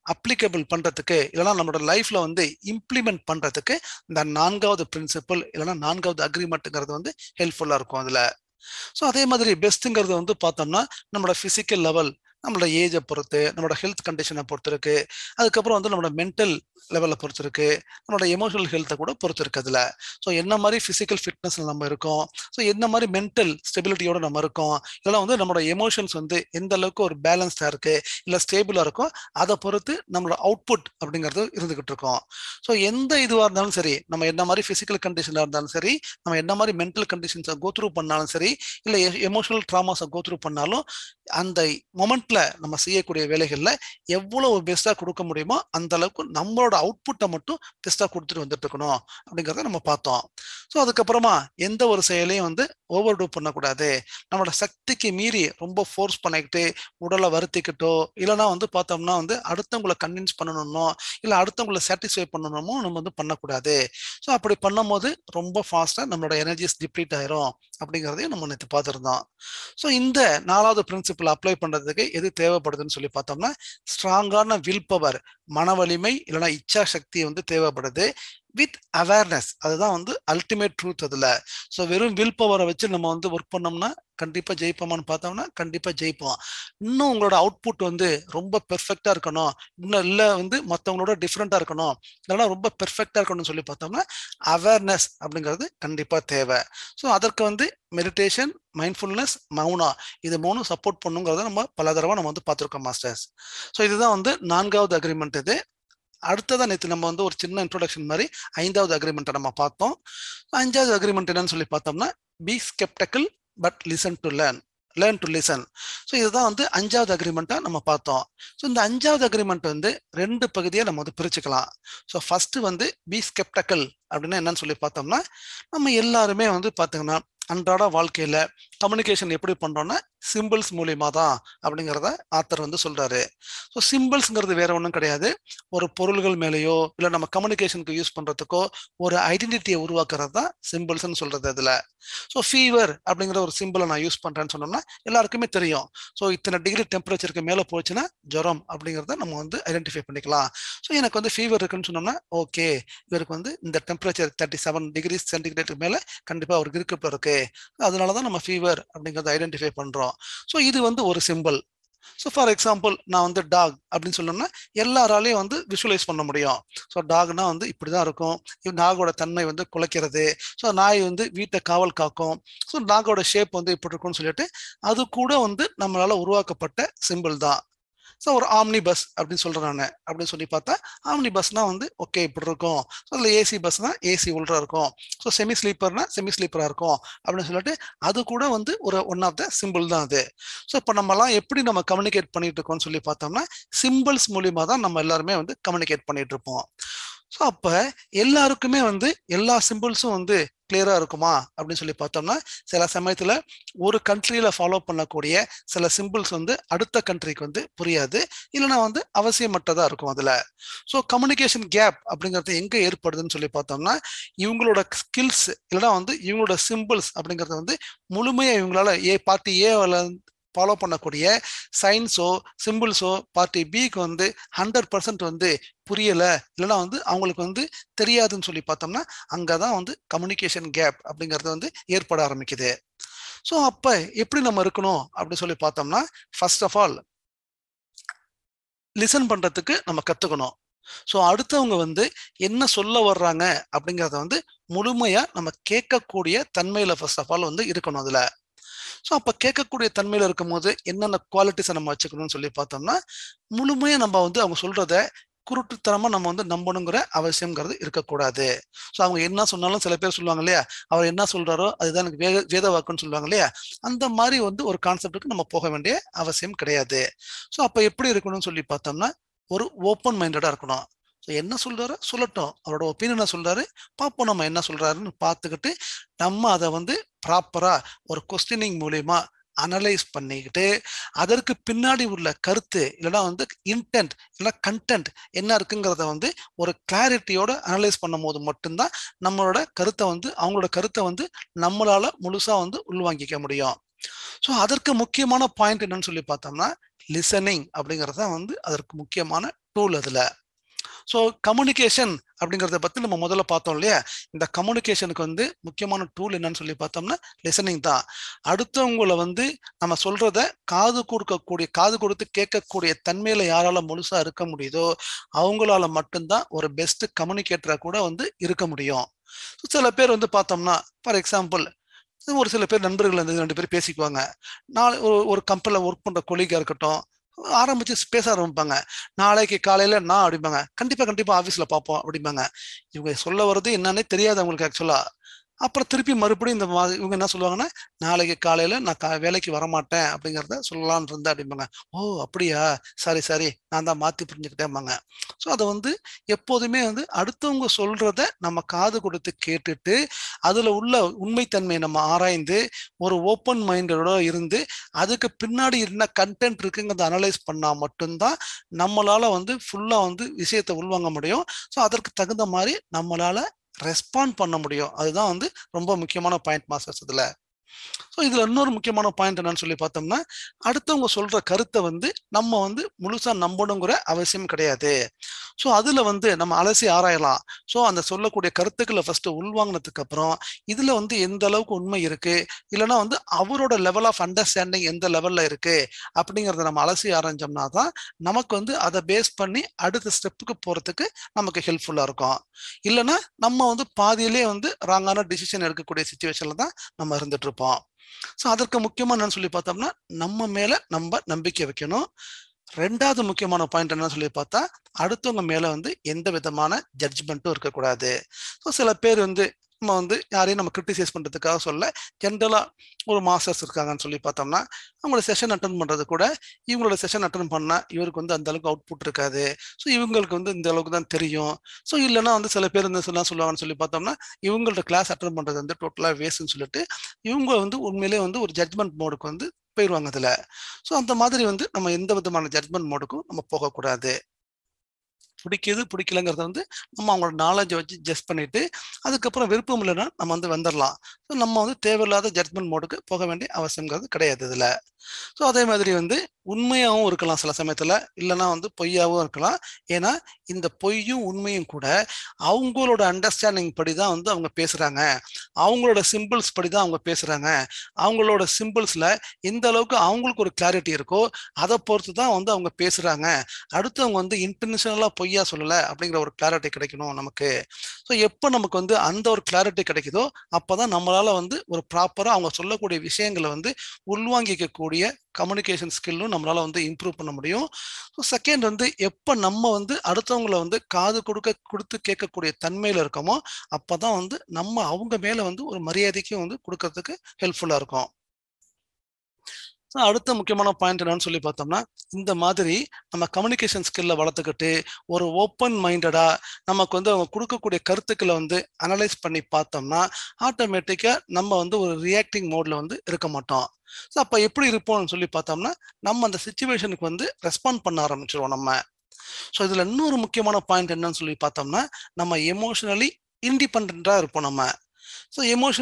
அப்ளிகபிள் பண்றதுக்கு இல்லைன்னா நம்மளோட லைஃப்ல வந்து இம்ப்ளிமெண்ட் பண்றதுக்கு இந்த 4வது பிரின்சிபல் இல்லைன்னா 4வது அக்ரிமெண்ட்ங்கிறது வந்து ஹெல்ப்ஃபுல்லா இருக்கும் அதுல. ஸோ அதே மாதிரி பெஸ்ட்டுங்கிறது வந்து பார்த்தோம்னா நம்மளோட ஃபிசிக்கல் லெவல், நம்மளோட ஏஜை பொறுத்து, நம்மளோட ஹெல்த் கண்டிஷனை பொறுத்து இருக்கு. அதுக்கப்புறம் வந்து நம்மளோட மென்டல் லெவலை பொறுத்து இருக்கு, நம்மளோட எமோஷனல் ஹெல்த்தை கூட பொறுத்து இருக்கு அதுல. ஸோ என்ன மாதிரி ஃபிசிக்கல் ஃபிட்னஸ்ல நம்ம இருக்கோம், ஸோ என்ன மாதிரி மென்டல் ஸ்டெபிலிட்டியோட நம்ம இருக்கோம், இதெல்லாம் வந்து நம்மளோட எமோஷன்ஸ் வந்து எந்த அளவுக்கு ஒரு பேலன்ஸ்டா இருக்கு இல்லை ஸ்டேபிளா இருக்கும், அதை பொறுத்து நம்மளோட அவுட்புட் அப்படிங்கிறது இருந்துகிட்டு இருக்கோம். ஸோ எந்த இதுவாக இருந்தாலும் சரி, நம்ம என்ன மாதிரி ஃபிசிக்கல் கண்டிஷனாக இருந்தாலும் சரி, நம்ம என்ன மாதிரி மென்டல் கண்டிஷன்ஸை கோத்ரூ பண்ணாலும் சரி, இல்லை எமோஷனல் ட்ராமாஸை கோத்ரூ பண்ணாலும் அந்த மொமெண்ட்ல நம்ம செய்யக்கூடிய வேலைகள்ல எவ்வளவு பெஸ்டா கொடுக்க முடியுமோ அந்த அளவுக்கு நம்மளோட அவுட்புட்டை மட்டும் பெஸ்டா கொடுத்துட்டு வந்துட்டு இருக்கணும் அப்படிங்கிறத நம்ம பார்த்தோம். ஸோ அதுக்கப்புறமா எந்த ஒரு செயலையும் வந்து ஓவர் டூ பண்ணக்கூடாது. நம்மளோட சக்திக்கு மீறி ரொம்ப ஃபோர்ஸ் பண்ணிக்கிட்டு உடலை வருத்திக்கிட்டோ இல்லைன்னா வந்து பார்த்தோம்னா வந்து அடுத்தவங்களை கன்வின்ஸ் பண்ணணும்னோ இல்லை அடுத்தவங்களை சாட்டிஸ்ஃபை பண்ணணுமோ நம்ம வந்து பண்ணக்கூடாது. ஸோ அப்படி பண்ணும்போது ரொம்ப ஃபாஸ்டா நம்மளோட எனர்ஜிஸ் டிப்ளீட் ஆயிரும் அப்படிங்கிறதையும் நம்ம நேற்று பார்த்துருந்தோம். ஸோ இந்த 4வது பிரின்சிபல் அப்ளை பண்றதுக்கு எது தேவைப்படுதுன்னு சொல்லி பார்த்தோம்னா ஸ்ட்ராங்கான வில் பவர், மன வலிமை இல்லைன்னா இச்சா சக்தி வந்து தேவைப்படுது வித் அவேர்னஸ். அதுதான் வந்து அல்டிமேட் ட்ரூத் அதுல. ஸோ வெறும் வில் பவரை வச்சு நம்ம வந்து ஒர்க் பண்ணோம்னா கண்டிப்பா ஜெயிப்போமான்னு பார்த்தோம்னா கண்டிப்பா ஜெயிப்போம். இன்னும் உங்களோட அவுட்புட் வந்து ரொம்ப பெர்ஃபெக்டா இருக்கணும், இன்னும் இல்லை வந்து மற்றவங்களோட டிஃப்ரெண்டா இருக்கணும், இல்லைன்னா ரொம்ப பெர்ஃபெக்டா இருக்கணும்னு சொல்லி பார்த்தோம்னா அவேர்னஸ் அப்படிங்கிறது கண்டிப்பா தேவை. ஸோ அதற்கு வந்து மெடிடேஷன், மைண்ட்ஃபுல்னஸ், மௌனா, இது 3 சப்போர்ட் பண்ணுங்கிறத நம்ம பல தடவை நம்ம வந்து பார்த்துருக்கோம் மாஸ்டர்ஸ். ஸோ இதுதான் வந்து 4வது அக்ரிமெண்ட். இது அடுத்ததான் நேற்று நம்ம வந்து ஒரு சின்ன இன்ட்ரோடக்ஷன் மாதிரி 5வது அக்ரிமெண்ட்டை நம்ம பார்த்தோம். 5வது அக்ரிமெண்ட் என்னன்னு சொல்லி பார்த்தோம்னா be sceptical but listen to learn, learn to listen. So இதுதான் வந்து 5வது அக்ரிமெண்ட்டாக நம்ம பார்த்தோம். ஸோ இந்த 5வது அக்ரிமெண்ட் வந்து 2 பகுதியாக நம்ம வந்து பிரிச்சுக்கலாம். ஸோ ஃபர்ஸ்ட் வந்து பி ஸ்கெப்டிக்கல் அப்படின்னா என்னன்னு சொல்லி பார்த்தோம்னா நம்ம எல்லாருமே வந்து பார்த்தீங்கன்னா அன்றாட வாழ்க்கையில கம்யூனிகேஷன் எப்படி பண்றோம்னா சிம்பிள்ஸ் மூலியமா தான் அப்படிங்கிறத ஆத்தர் வந்து சொல்றாரு. ஸோ சிம்பிள்ஸ்ங்கிறது வேற ஒன்றும் கிடையாது, ஒரு பொருள்கள் மேலேயோ இல்லை நம்ம கம்யூனிகேஷனுக்கு யூஸ் பண்றதுக்கோ ஒரு ஐடென்டிட்டியை உருவாக்குறது தான் சிம்பிள்ஸ்ன்னு சொல்றது அதுல. ஸோ ஃபீவர் அப்படிங்கிற ஒரு சிம்பிளை நான் யூஸ் பண்றேன்னு சொன்னோம்னா எல்லாருக்குமே தெரியும். ஸோ இத்தனை டிகிரி டெம்பரேச்சருக்கு மேலே போச்சுன்னா ஜுரம் அப்படிங்கிறத நம்ம வந்து ஐடென்டிஃபை பண்ணிக்கலாம். ஸோ எனக்கு வந்து ஃபீவர் இருக்குன்னு சொன்னோம்னா ஓகே, இவருக்கு வந்து இந்த டெம்பரேச்சர் 37 டிகிரி சென்டிகிரேட்டுக்கு மேலே கண்டிப்பாக அவருக்கு இருக்கு இருக்கு, அதனால தான் நம்ம ஃபீவர் அப்படிங்கிறத ஐடென்டிஃபை பண்றோம். ஸோ இது வந்து ஒரு சிம்பிள். ஸோ ஃபார் எக்ஸாம்பிள் நான் வந்து டாக் அப்படின்னு சொன்னோம்னா எல்லாராலையும் வந்து விஷுவலைஸ் பண்ண முடியும். ஸோ டாக்னா வந்து இப்படிதான் இருக்கும், டாகோட தன்மை வந்து குலைக்கிறது, ஸோ நாய் வந்து வீட்டை காவல் காக்கும், ஸோ டாகோட ஷேப் வந்து இப்படி இருக்கும்னு சொல்லிட்டு அது கூட வந்து நம்மளால உருவாக்கப்பட்ட சிம்பிள் தான். ஸோ ஒரு ஆம்னி பஸ் அப்படின்னு சொல்றேன் நான். அப்படின்னு சொல்லி பார்த்தா ஆம்னி பஸ்னா வந்து ஓகே இப்படி இருக்கும், ஸோ அதில் ஏசி பஸ்னா ஏசி உள்ள இருக்கும், ஸோ செமி ஸ்லீப்பர்னா செமி ஸ்லீப்பரா இருக்கும் அப்படின்னு சொல்லிட்டு அது கூட வந்து ஒரு ஒன் ஆஃப் த சிம்பிள் தான் அது. ஸோ இப்போ நம்மலாம் எப்படி நம்ம கம்யூனிகேட் பண்ணிட்டு இருக்கோம்னு சொல்லி பார்த்தோம்னா சிம்பிள்ஸ் மூலியமா தான் நம்ம எல்லாருமே வந்து கம்யூனிகேட் பண்ணிட்டு இருப்போம். ஸோ அப்ப எல்லாருக்குமே வந்து எல்லா சிம்பிள்ஸும் வந்து கிளியரா இருக்குமா அப்படின்னு சொல்லி பார்த்தோம்னா சில சமயத்துல ஒரு கண்ட்ரியில ஃபாலோ பண்ணக்கூடிய சில சிம்பிள்ஸ் வந்து அடுத்த கண்ட்ரிக்கு வந்து புரியாது, இல்லைன்னா வந்து அவசியமற்றதா இருக்கும் அதுல. ஸோ கம்யூனிகேஷன் கேப் அப்படிங்கிறது எங்க ஏற்படுதுன்னு சொல்லி பார்த்தோம்னா இவங்களோட ஸ்கில்ஸ் இல்லைன்னா வந்து இவங்களோட சிம்பிள்ஸ் அப்படிங்கறது வந்து முழுமையா இவங்களால பார்ட்டி ஏ ஃபாலோ பண்ணக்கூடிய சயின்ஸோ சிம்பிள்ஸோ பார்ட்டி பிக்கு வந்து 100% வந்து புரியல, இல்லைன்னா வந்து அவங்களுக்கு வந்து தெரியாதுன்னு சொல்லி பார்த்தோம்னா அங்கதான் வந்து கம்யூனிகேஷன் கேப் அப்படிங்கிறது வந்து ஏற்பட ஆரம்பிக்குது. ஸோ அப்ப எப்படி நம்ம இருக்கணும் அப்படின்னு சொல்லி பார்த்தோம்னா ஃபர்ஸ்ட் ஆஃப் ஆல் லிசன் பண்றதுக்கு நம்ம கத்துக்கணும். ஸோ அடுத்தவங்க வந்து என்ன சொல்ல வர்றாங்க அப்படிங்கிறத வந்து முழுமையா நம்ம கேட்கக்கூடிய தன்மையில ஃபர்ஸ்ட் ஆஃப் ஆல் வந்து இருக்கணும் அதுல. ஸோ அப்ப கேட்கக்கூடிய தன்மையில இருக்கும்போது என்னென்ன குவாலிட்டிஸை நம்ம வச்சுக்கணும்னு சொல்லி பார்த்தோம்னா முழுமையா நம்ம வந்து அவங்க சொல்றத குருட்டுத்தனமா நம்ம வந்து நம்பணுங்கிற அவசியம்ங்கிறது இருக்கக்கூடாது. ஸோ அவங்க என்ன சொன்னாலும் சில பேர் சொல்லுவாங்க இல்லையா, அவர் என்ன சொல்றாரோ அதுதான் எனக்கு வேத வாக்குன்னு சொல்லுவாங்க இல்லையா, அந்த மாதிரி வந்து ஒரு கான்செப்டுக்கு நம்ம போக வேண்டிய அவசியம் கிடையாது. ஸோ அப்ப எப்படி இருக்கணும்னு சொல்லி பார்த்தோம்னா ஒரு ஓப்பன் மைண்டடா இருக்கணும். ஸோ என்ன சொல்றாரோ சொல்லட்டும், அவரோட ஒப்பீனியனை சொல்றாரு, பார்ப்போம் நம்ம என்ன சொல்றாருன்னு பார்த்துக்கிட்டு நம்ம அதை வந்து ப்ராப்பரா ஒரு கொஸ்டினிங் மூலியமா அனலைஸ் பண்ணிக்கிட்டு அதற்கு பின்னாடி உள்ள கருத்து இல்லைன்னா வந்து இன்டென்ட் இல்லைன்னா கண்டென்ட் என்ன இருக்குங்கிறத வந்து ஒரு கிளாரிட்டியோட அனலைஸ் பண்ணும் போது மட்டும்தான் நம்மளோட கருத்தை வந்து அவங்களோட கருத்தை வந்து நம்மளால முழுசா வந்து உள்வாங்கிக்க முடியும். ஸோ அதற்கு முக்கியமான பாயிண்ட் என்னன்னு சொல்லி பார்த்தோம்னா லிசனிங் அப்படிங்கிறது தான் வந்து அதற்கு முக்கியமான டூல் அதில். ஸோ கம்யூனிகேஷன் அப்படிங்கிறத பற்றி நம்ம முதல்ல பார்த்தோம் இல்லையா? இந்த கம்யூனிகேஷனுக்கு வந்து முக்கியமான டூல் என்னன்னு சொல்லி பார்த்தோம்னா லிசனிங் தான். அடுத்தவங்களை வந்து நம்ம சொல்றத காது கொடுத்து கேட்கக்கூடிய தன்மையில யாரால முழுசா இருக்க முடியுதோ அவங்களால மட்டும்தான் ஒரு பெஸ்ட் கம்யூனிகேட்டரா கூட வந்து இருக்க முடியும். சில பேர் வந்து பார்த்தோம்னா ஃபார் எக்ஸாம்பிள் ஒரு சில பேர் நண்பர்கள் வந்து 2 பேர் பேசிக்குவாங்க. நாளை ஒரு கம்பெனியில் ஒர்க் பண்ற கொலீகா இருக்கட்டும், ஆரம்பிச்சு பேச ஆரம்பிப்பாங்க. நாளைக்கு காலையில நான் அப்படிம்பாங்க. கண்டிப்பா கண்டிப்பா ஆபீஸ்ல பார்ப்போம் அப்படிம்பாங்க. இவங்க சொல்ல வர்றது என்னன்னே தெரியாது அவங்களுக்கு ஆக்சுவலா. அப்புறம் திருப்பி மறுபடியும் இவங்க என்ன சொல்லுவாங்கன்னா, நாளைக்கு காலையில நான் வேலைக்கு வரமாட்டேன் அப்படிங்கிறத சொல்லலாம்னு இருந்தேன் அப்படிம்பாங்க. ஓ அப்படியா, சரி சரி, நான் தான் மாத்தி புரிஞ்சுக்கிட்டேன்பாங்க. ஸோ அதை வந்து எப்போதுமே வந்து அடுத்தவங்க சொல்றத நம்ம காது கொடுத்து கேட்டுட்டு அதுல உள்ள உண்மைத்தன்மையை நம்ம ஆராய்ந்து ஒரு ஓப்பன் மைண்டோட இருந்து அதுக்கு பின்னாடி என்ன கண்டென்ட் இருக்குங்கிறத அனலைஸ் பண்ணா மட்டும்தான் நம்மளால வந்து ஃபுல்லா வந்து விஷயத்தை உள்வாங்க முடியும். ஸோ அதற்கு தகுந்த மாதிரி நம்மளால ரெஸ்பாண்ட் பண்ண முடியும். அதுதான் வந்து ரொம்ப முக்கியமான பாயிண்ட் மாஸ்டர்ஸ் இதுல. ஸோ இதுல இன்னொரு முக்கியமான பாயிண்ட் என்னன்னு சொல்லி பார்த்தோம்னா, அடுத்தவங்க சொல்ற கருத்தை வந்து நம்ம வந்து முழுசா நம்பணுங்கிற அவசியம் கிடையாது. ஸோ அதுல வந்து நம்ம அலசி ஆராயலாம். ஸோ அந்த சொல்லக்கூடிய கருத்துக்களை ஃபர்ஸ்ட் உள்வாங்கினதுக்கு அப்புறம் இதுல வந்து எந்த அளவுக்கு உண்மை இருக்கு, இல்லைன்னா வந்து அவரோட லெவல் ஆஃப் அண்டர்ஸ்டாண்டிங் எந்த லெவல்ல இருக்கு அப்படிங்கிறத நம்ம அலசி ஆராய்ஞ்சோம்னா தான் நமக்கு வந்து அதை பேஸ் பண்ணி அடுத்த ஸ்டெப்புக்கு போறதுக்கு நமக்கு ஹெல்ப்ஃபுல்லா இருக்கும். இல்லைன்னா நம்ம வந்து பாதியிலே வந்து ராங்கான டிசிஷன் எடுக்கக்கூடிய சுச்சுவேஷன்ல தான் நம்ம இருந்துட்டு இருப்போம். ஸோ அதற்கு முக்கியமா என்னன்னு சொல்லி பார்த்தோம்னா நம்ம மேல நம்ம நம்பிக்கை வைக்கணும். ரெண்டாவது முக்கியமான பாயிண்ட் என்னன்னு சொல்லி பார்த்தா அடுத்தவங்க மேல வந்து எந்த விதமான ஜட்ஜ்மெண்ட்டும் இருக்கக்கூடாது. ஸோ சில பேர் வந்து நம்ம வந்து யாரையும் நம்ம கிரிட்டிசைஸ் பண்றதுக்காக சொல்ல, ஜென்ரலா ஒரு மாஸ்டர்ஸ் இருக்காங்கன்னு சொல்லி பார்த்தோம்னா அவங்களோட செஷன் அட்டன் பண்றது கூட இவங்களோட செஷன் அட்டன் பண்ணா இவருக்கு வந்து அந்த அளவுக்கு அவுட்புட் இருக்காது, ஸோ இவங்களுக்கு வந்து இந்த அளவுக்கு தான் தெரியும். ஸோ இல்லைன்னா வந்து சில பேர் வந்து சொல்லுவாங்கன்னு சொல்லி பார்த்தோம்னா இவங்களோட கிளாஸ் அட்டன் பண்றது வந்து டோட்டலா வேஸ்ட்னு சொல்லிட்டு இவங்க வந்து உண்மையிலேயே வந்து ஒரு ஜட்மெண்ட் மோடுக்கு வந்து போயிடுவாங்க அதுல. ஸோ அந்த மாதிரி வந்து நம்ம எந்த விதமான ஜட்மெண்ட் மோடுக்கும் நம்ம போகக்கூடாது. பிடிக்குது பிடிக்கலங்கிறத வந்து நம்ம அவங்களோட நாலேஜை வச்சு ஜஸ்ட் பண்ணிட்டு அதுக்கப்புறம் விருப்பம் இல்லைன்னா நம்ம வந்து வந்துடலாம். ஸோ நம்ம வந்து தேவையில்லாத ஜட்மெண்ட் மோடுக்கு போக வேண்டிய அவசியங்கிறது கிடையாது இதுல. ஸோ அதே மாதிரி வந்து உண்மையாகவும் இருக்கலாம் சில சமயத்துல, இல்லைன்னா வந்து பொய்யாகவும் இருக்கலாம். ஏன்னா இந்த பொய்யும் உண்மையும் கூட அவங்களோட அண்டர்ஸ்டாண்டிங் படி தான் வந்து அவங்க பேசுறாங்க. அவங்களோட சிம்பிள்ஸ் படி தான் அவங்க பேசுறாங்க. அவங்களோட சிம்பிள்ஸ்ல எந்த அளவுக்கு அவங்களுக்கு ஒரு கிளாரிட்டி இருக்கோ அதை பொறுத்து தான் வந்து அவங்க பேசுறாங்க. அடுத்து அவங்க வந்து இன்டென்ஷனலா பொய்யா சொல்லல அப்படிங்கிற ஒரு கிளாரிட்டி கிடைக்கணும் நமக்கு. ஸோ எப்போ நமக்கு வந்து அந்த ஒரு கிளாரிட்டி கிடைக்குதோ அப்போதான் நம்மளால வந்து ஒரு ப்ராப்பரா அவங்க சொல்லக்கூடிய விஷயங்களை வந்து உள்வாங்கிக்கக்கூடிய கம்யூனிகேஷன் ஸ்கில்லும் நம்மளால வந்து இம்ப்ரூவ் பண்ண முடியும். ஸோ செகண்ட் வந்து எப்போ நம்ம வந்து அடுத்தவங்களை வந்து காது கொடுத்து கேட்கக்கூடிய தன்மையில இருக்கோமோ அப்பதான் வந்து நம்ம அவங்க மேல வந்து ஒரு மரியாதைக்கும் வந்து கொடுக்கறதுக்கு ஹெல்ப்ஃபுல்லா இருக்கும். அடுத்த முக்கியமான பாயிண்ட் என்னன்னு சொல்லி பார்த்தோம்னா இந்த மாதிரி நம்ம கம்யூனிகேஷன் ஸ்கில்ல வளர்த்துக்கிட்டு ஒரு ஓப்பன் மைண்டடா நமக்கு வந்து அவங்க கொடுக்கக்கூடிய கருத்துக்களை வந்து அனலைஸ் பண்ணி பார்த்தோம்னா ஆட்டோமேட்டிக்கா நம்ம வந்து ஒரு ரியாக்டிங் மோட்ல வந்து இருக்க மாட்டோம். ஸோ அப்போ எப்படி இருப்போம்னு சொல்லி பார்த்தோம்னா நம்ம அந்த சுச்சுவேஷனுக்கு வந்து ரெஸ்பாண்ட் பண்ண ஆரம்பிச்சிருவோம் நம்ம. ஸோ இதுல இன்னொரு முக்கியமான பாயிண்ட் என்னன்னு சொல்லி பார்த்தோம்னா நம்ம எமோஷனலி இண்டிபெண்டா இருப்போம் நம்ம. ஸோ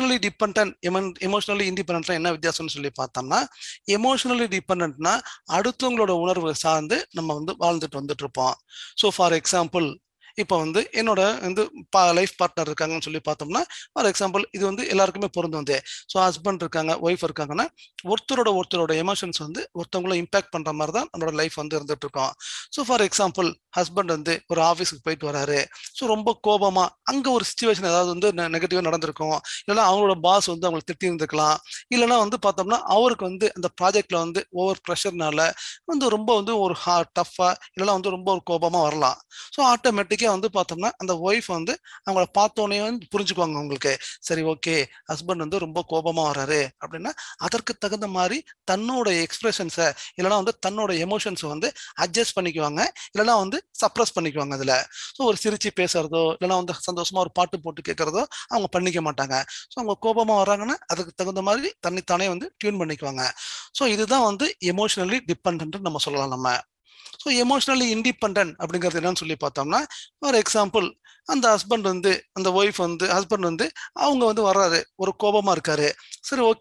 எமோஷனலி இண்டிபெண்டா என்ன வித்தியாசம்னு சொல்லி பார்த்தோம்னா எமோஷனலி டிபெண்ட்னா அடுத்தவங்களோட உணர்வு சார்ந்து நம்ம வந்து வாழ்ந்துட்டு வந்துட்டு இருப்போம். ஸோ ஃபார் எக்ஸாம்பிள் இப்போ வந்து என்னோட வந்து லைஃப் பார்ட்னர் இருக்காங்கன்னு சொல்லி பார்த்தோம்னா ஃபார் எக்ஸாம்பிள் இது வந்து எல்லாருக்குமே பொருந்தும் வந்து. ஸோ ஹஸ்பண்ட் இருக்காங்க, ஒய்ஃப் இருக்காங்கன்னா ஒருத்தரோட எமோஷன்ஸ் வந்து ஒருத்தவங்களும் இம்பாக்ட் பண்ற மாதிரி தான் நம்மளோட லைஃப் வந்து இருந்துட்டு இருக்கோம். ஸோ ஃபார் எக்ஸாம்பிள் ஹஸ்பண்ட் வந்து ஒரு ஆஃபீஸுக்கு போயிட்டு வராரு. ஸோ ரொம்ப கோபமா அங்கே ஒரு சுச்சுவேஷன் ஏதாவது வந்து நெகட்டிவாக நடந்திருக்கும், இல்லைன்னா அவங்களோட பாஸ் வந்து அவங்களை திட்டி இருந்துக்கலாம், இல்லைன்னா வந்து பார்த்தோம்னா அவருக்கு வந்து அந்த ப்ராஜெக்ட்ல வந்து ஓவர் ப்ரெஷர்னால வந்து ரொம்ப வந்து ஒரு டஃப்பா இல்லைன்னா வந்து ரொம்ப ஒரு கோபமா வரலாம். ஸோ ஆட்டோமேட்டிக்காக வந்து பார்த்தோம்னா அந்த ஒய்ஃப் வந்து அவங்கள பார்த்தோன்னே வந்து புரிஞ்சுக்குவாங்க உங்களுக்கு. சரி ஓகே, ஹஸ்பண்ட் வந்து ரொம்ப கோபமா வராரு அப்படின்னா அதற்கு தகுந்த மாதிரி தன்னோட எக்ஸ்பிரஷன்ஸை இல்லைன்னா வந்து தன்னோட எமோஷன்ஸை வந்து அட்ஜஸ்ட் பண்ணிக்குவாங்க, இல்லைன்னா வந்து சப்ரஸ் பண்ணிக்குவாங்க அதுல. ஸோ ஒரு சிரிச்சு பேசுறதோ இல்லைன்னா வந்து சந்தோஷமா ஒரு பாட்டு போட்டு கேட்கறதோ அவங்க பண்ணிக்க மாட்டாங்க. ஸோ அவங்க கோபமா வர்றாங்கன்னா அதுக்கு தகுந்த மாதிரி தன்னைத்தானே வந்து டியூன் பண்ணிக்குவாங்க. ஸோ இதுதான் வந்து எமோஷனலி டிபெண்ட் நம்ம சொல்லலாம் நம்ம. ஸோ எமோஷனலி இண்டிபெண்ட் அப்படிங்கிறது என்னன்னு சொல்லி பார்த்தோம்னா ஃபார் எக்ஸாம்பிள் அந்த ஹஸ்பண்ட் வந்து அந்த ஒய்ஃப் வந்து ஹஸ்பண்ட் வந்து அவங்க வந்து வர்றாரு, ஒரு கோபமா இருக்காரு. சரி ஓகே,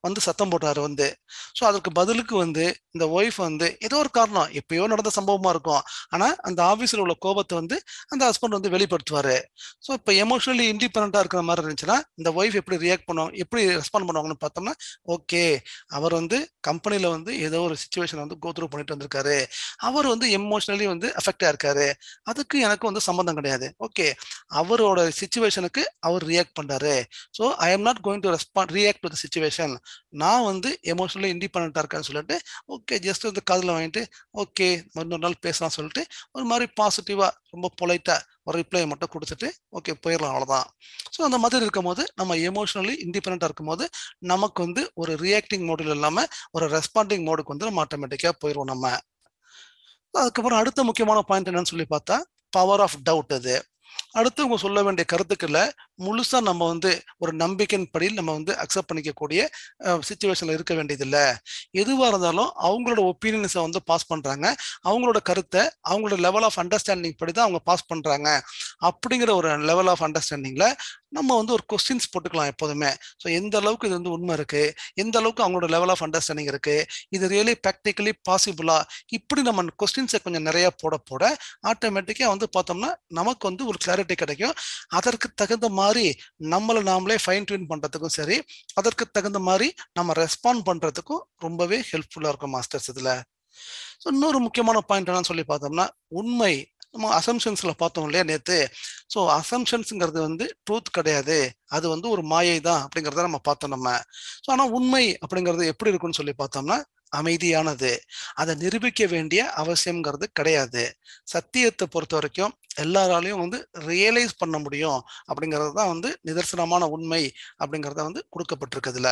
வந்து சத்தம் போட்டாரு வந்து. ஸோ அதற்கு பதிலுக்கு வந்து இந்த ஒய்ஃப் வந்து ஏதோ ஒரு காரணம், எப்பயோ நடந்த சம்பவமா இருக்கும், ஆனா அந்த ஆபீஸ்ல உள்ள கோபத்தை வந்து அந்த ஹஸ்பண்ட் வந்து வெளிப்படுத்துவாரு. ஸோ இப்போ எமோஷனலி இண்டிபெண்டா இருக்கிற மாதிரி இருந்துச்சுன்னா இந்த ஒய்ஃப் எப்படி ரியாக்ட் பண்ணுவாங்க, எப்படி ரெஸ்பாண்ட் பண்ணுவாங்கன்னு பார்த்தோம்னா, ஓகே, அவர் வந்து கம்பெனில வந்து ஏதோ ஒரு சுச்சுவேஷன் வந்து கோ த்ரூ பண்ணிட்டு வந்திருக்காரு, அவர் வந்து எமோஷனலி வந்து அஃபெக்டா இருக்காரு, அதுக்கு எனக்கு வந்து சம்மந்தம் கிடையாது. ஓகே, அவரோட சுச்சுவேஷனுக்கு அவர் ரியாக்ட் பண்றாரு. So I am not going to respond react to the situation. நான் வந்து எமோஷனலி இண்டிபெண்டா இருக்கேன்னு சொல்லிட்டு ஓகே ஜஸ்ட் வந்து காதில் வாங்கிட்டு ஓகே இன்னொரு நாள் பேசலாம் சொல்லிட்டு ஒரு மாதிரி பாசிட்டிவா ரொம்ப பொலைட்டா ஒரு ரிப்ளை மட்டும் கொடுத்துட்டு ஓகே போயிடலாம், அவ்வளோதான். ஸோ அந்த மாதிரி இருக்கும் போது நம்ம எமோஷனலி இண்டிபெண்டா இருக்கும் போது நமக்கு வந்து ஒரு ரியாக்டிங் மோடில் இல்லாமல் ஒரு ரெஸ்பாண்டிங் மோடுக்கு வந்து நம்ம ஆட்டோமேட்டிக்காக போயிடுவோம் நம்ம. அதுக்கப்புறம் அடுத்த முக்கியமான பாயிண்ட் என்னன்னு சொல்லி பார்த்தா பவர் ஆஃப் டவுட். அது அடுத்தவங்க சொல்ல வேண்டிய கருத்துக்களை முழுசா நம்ம வந்து ஒரு நம்பிக்கையின் படி நம்ம வந்து அக்செப்ட் பண்ணிக்கக்கூடிய சுச்சுவேஷன்ல இருக்க வேண்டியதில்லை. எதுவாக இருந்தாலும் அவங்களோட ஒப்பீனியன்ஸை வந்து பாஸ் பண்றாங்க, அவங்களோட கருத்தை அவங்களோட லெவல் ஆஃப் அண்டர்ஸ்டாண்டிங் படி தான் அவங்க பாஸ் பண்றாங்க. அப்படிங்கிற ஒரு லெவல் ஆஃப் அண்டர்ஸ்டாண்டிங்ல நம்ம வந்து ஒரு கொஸ்டின்ஸ் போட்டுக்கலாம் எப்போதுமே. ஸோ எந்த அளவுக்கு இது வந்து உண்மை இருக்கு, எந்த அளவுக்கு அவங்களோட லெவல் ஆஃப் அண்டர்ஸ்டாண்டிங் இருக்கு, இது ரியலி ப்ராக்டிக்கலி பாசிபிளா, இப்படி நம்ம கொஸ்டின்ஸை கொஞ்சம் நிறைய போட போட ஆட்டோமேட்டிக்கா வந்து பார்த்தோம்னா நமக்கு வந்து ஒரு கிளாரிட்டி கிடைக்கும். அதற்கு தகுந்த மாதிரி நம்மளை நாமளே ஃபைன் டியூன் பண்றதுக்கும் சரி, அதற்கு தகுந்த மாதிரி நம்ம ரெஸ்பாண்ட் பண்றதுக்கும் ரொம்பவே ஹெல்ப்ஃபுல்லா இருக்கும் மாஸ்டர்ஸ் இதுல. ஸோ இன்னொரு முக்கியமான பாயிண்ட் என்னன்னு சொல்லி பார்த்தோம்னா உண்மை. நம்ம அசம்ஷன்ஸ்ல பார்த்தோம் இல்லையா நேத்து. ஸோ அசம்ஷன்ஸுங்கிறது வந்து ட்ரூத் கிடையாது, அது வந்து ஒரு மாயை தான் அப்படிங்கிறத நம்ம பார்த்தோம் நம்ம. ஸோ ஆனால் உண்மை அப்படிங்கிறது எப்படி இருக்குன்னு சொல்லி பார்த்தோம்னா அமைதியானது, அதை நிரூபிக்க வேண்டிய அவசியம்ங்கிறது கிடையாது. சத்தியத்தை பொறுத்த வரைக்கும் எல்லாராலையும் வந்து ரியலைஸ் பண்ண முடியும் அப்படிங்கிறது தான் வந்து நிதர்சனமான உண்மை அப்படிங்கிறத வந்து கொடுக்கப்பட்டிருக்குதுல.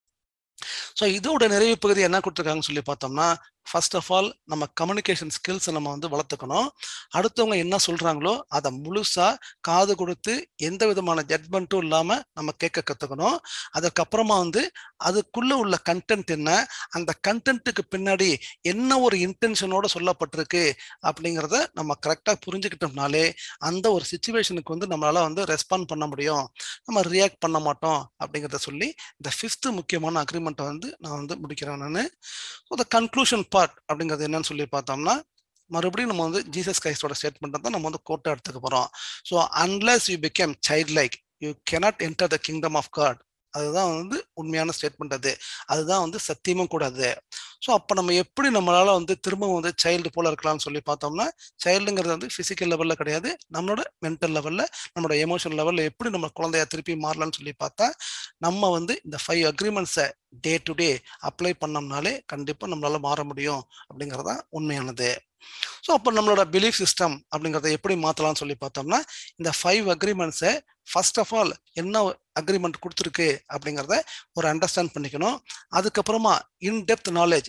ஸோ இதோட நிறைவு பகுதி என்ன கொடுத்துருக்காங்கன்னு சொல்லி பார்த்தோம்னா, ஃபர்ஸ்ட் ஆஃப் ஆல் நம்ம கம்யூனிகேஷன் ஸ்கில்ஸ் நம்ம வந்து வளர்த்துக்கணும். அடுத்தவங்க என்ன சொல்றாங்களோ அதை முழுசா காது கொடுத்து எந்த விதமான ஜட்மெண்ட்டும் இல்லாம நம்ம கேட்க கத்துக்கணும். அதுக்கப்புறமா வந்து அதுக்குள்ள உள்ள கண்டென்ட் என்ன, அந்த கண்டென்ட்டுக்கு பின்னாடி என்ன ஒரு இன்டென்ஷனோட சொல்லப்பட்டிருக்கு அப்படிங்கிறத நம்ம கரெக்டாக புரிஞ்சுக்கிட்டோம்னாலே அந்த ஒரு சுச்சுவேஷனுக்கு வந்து நம்மளால வந்து ரெஸ்பாண்ட் பண்ண முடியும், நம்ம ரியாக்ட் பண்ண மாட்டோம் அப்படிங்கிறத சொல்லி இந்த ஃபிஃப்த் முக்கியமான அக்ரிமெண்ட்டை வந்து நான் வந்து முடிக்கிறேன் நான். ஸோ த கன்க்ளூஷன் பார்ட் அப்படிங்கிறது என்னன்னு சொல்லி பார்த்தோம்னா, மறுபடியும் நம்ம வந்து ஜீசஸ் கிரைஸ்டோட ஸ்டேட்மெண்ட் தான் நம்ம வந்து கோட்டை எடுத்துக்க போறோம். So unless you become child like you cannot enter the kingdom of God. அதுதான் வந்து உண்மையான ஸ்டேட்மெண்ட். அதுதான் வந்து சத்தியமும் கூட அது. ஸோ அப்போ நம்ம எப்படி நம்மளால வந்து திரும்ப வந்து சைல்டு போல இருக்கலாம்னு சொல்லி பார்த்தோம்னா, சைல்டுங்கிறது வந்து பிசிக்கல் லெவல்ல கிடையாது, நம்மளோட மென்டல் லெவல்ல, நம்மளோட எமோஷனல் லெவல்ல எப்படி நம்ம குழந்தையா திருப்பி மாறலாம்னு சொல்லி பார்த்தா, நம்ம வந்து இந்த 5 அக்ரிமெண்ட்ஸை டே டு டே அப்ளை பண்ணோம்னாலே கண்டிப்பாக நம்மளால மாற முடியும் அப்படிங்கிறது தான் உண்மையானது. ஸோ அப்போ நம்மளோட பிலீஃப் சிஸ்டம் அப்படிங்கிறத எப்படி மாற்றலாம்னு சொல்லி பார்த்தோம்னா, இந்த 5 அக்ரிமெண்ட்ஸை ஃபர்ஸ்ட் ஆஃப் ஆல் என்ன அக்ரிமெண்ட் கொடுத்துருக்கு அப்படிங்கிறத ஒரு அண்டர்ஸ்டாண்ட் பண்ணிக்கணும். அதுக்கப்புறமா இன்டெப்த் நாலேஜ்,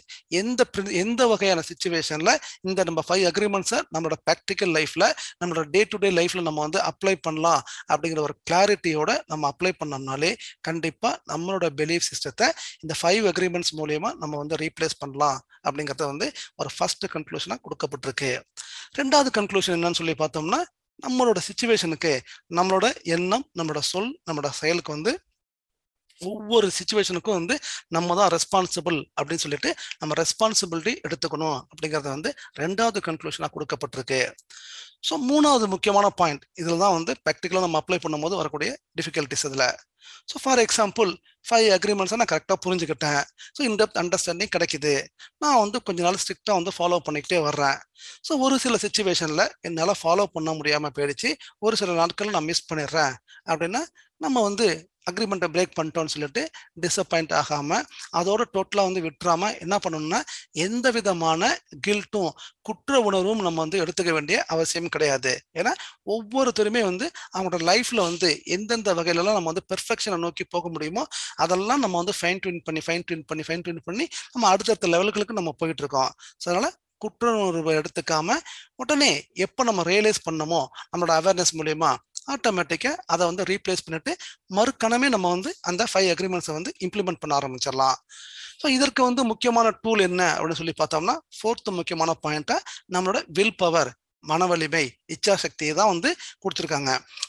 எந்த வகையான சுச்சுவேஷனில் இந்த நம்ம 5 அக்ரிமெண்ட்ஸை நம்மளோட ப்ராக்டிக்கல் லைஃப்பில், நம்மளோட டே டு டே லைஃப்பில் நம்ம வந்து அப்ளை பண்ணலாம் அப்படிங்கிற ஒரு கிளாரிட்டியோட நம்ம அப்ளை பண்ணோம்னாலே கண்டிப்பாக நம்மளோட பிலீஃப் சிஸ்டத்தை இந்த 5 அக்ரிமெண்ட்ஸ் மூலயமா நம்ம வந்து ரீப்ளேஸ் பண்ணலாம் அப்படிங்கிறத வந்து ஒரு ஃபர்ஸ்ட் கன்க்ளூஷனாக கொடுக்கப்பட்டிருக்கு. ரெண்டாவது கன்க்ளூஷன் என்னன்னு சொல்லி பார்த்தோம்னா, நம்மளோட சுச்சுவேஷனுக்கு நம்மளோட எண்ணம், நம்மளோட சொல், நம்மளோட செயலுக்கு வந்து ஒவ்வொரு சுச்சுவேஷனுக்கும் வந்து நம்ம தான் ரெஸ்பான்சிபிள் அப்படின்னு சொல்லிட்டு நம்ம ரெஸ்பான்சிபிலிட்டி எடுத்துக்கணும் அப்படிங்கிறத வந்து ரெண்டாவது கன்க்ளூஷனாக கொடுக்கப்பட்டிருக்கு. ஸோ மூணாவது முக்கியமான பாயிண்ட் இதில் தான் வந்து ப்ராக்டிக்கலாக நம்ம அப்ளை பண்ணும்போது வரக்கூடிய டிஃபிகல்ட்டிஸ் இதில். ஸோ ஃபார் எக்ஸாம்பிள் 5 அக்ரிமெண்ட்ஸை நான் கரெக்டாக புரிஞ்சுக்கிட்டேன், ஸோ இன்டெப்த் அண்டர்ஸ்டாண்டிங் கிடைக்குது, நான் வந்து கொஞ்ச நாள் ஸ்ட்ரிக்டாக வந்து ஃபாலோ பண்ணிக்கிட்டே வர்றேன். ஸோ ஒரு சில சுச்சுவேஷனில் என்னால் ஃபாலோ பண்ண முடியாமல் போயிடுச்சு, ஒரு சில நாட்கள் நான் மிஸ் பண்ணிடுறேன் அப்படின்னா நம்ம வந்து அக்ரிமெண்ட்டை பிரேக் பண்ணிட்டோம்னு சொல்லிட்டு டிசப்பாயிண்ட் ஆகாமல் அதோட டோட்டலாக வந்து விட்டுறாமல் என்ன பண்ணணும்னா, எந்த விதமான கில்ட்டும் குற்ற உணர்வும் நம்ம வந்து எடுத்துக்க வேண்டிய அவசியம் கிடையாது. ஏன்னா ஒவ்வொருத்தருமே வந்து அவங்களோட லைஃப்பில் வந்து எந்தெந்த வகையிலலாம் நம்ம வந்து பெர்ஃபெக்ஷனை நோக்கி போக முடியுமோ அதெல்லாம் நம்ம வந்து ஃபைன் டியூன் பண்ணி நம்ம அடுத்தடுத்த லெவல்களுக்கு நம்ம போயிட்டு இருக்கோம். ஸோ அதனால் குற்ற உணர்வை எடுத்துக்காம உடனே எப்போ நம்ம ரியலைஸ் பண்ணமோ நம்மளோட அவேர்னஸ் மூலயமா ஆட்டோமேட்டிக்காக அதை வந்து ரீப்ளேஸ் பண்ணிட்டு மறுக்கணமே நம்ம வந்து அந்த 5 அக்ரிமெண்ட்ஸை வந்து இம்ப்ளிமெண்ட் பண்ண ஆரம்பிச்சிடலாம். ஸோ இதற்கு வந்து முக்கியமான டூல் என்ன அப்படின்னு சொல்லி பார்த்தோம்னா, ஃபோர்த்து முக்கியமான பாயிண்ட்டை நம்மளோட வில் பவர், மன வலிமை, இச்சாசக்தியை தான் வந்து கொடுத்துருக்காங்க.